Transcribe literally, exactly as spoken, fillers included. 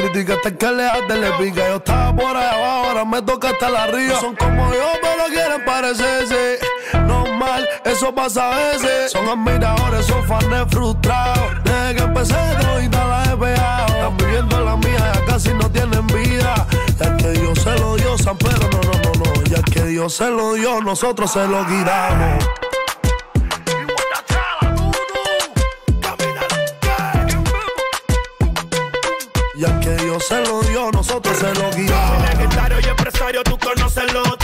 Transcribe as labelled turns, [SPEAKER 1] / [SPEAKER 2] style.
[SPEAKER 1] criticaste que le haste le pica. Yo estaba por allá abajo, ahora me toca hasta la río. Son como yo, pero quieren parecerse. Normal, eso pasa a veces. Son admiradores, son fans frustrados. Desde que empecé todita la he pegado. Están viviendo la mía, ya casi no tienen vida. Ya que Dios se lo dio, San Pedro, no, no, no, no. Ya que Dios se lo dio, nosotros se lo quitamos. Ya que Dios se lo dio, nosotros se lo guiamos.
[SPEAKER 2] Legendario y empresario, tú conoces lo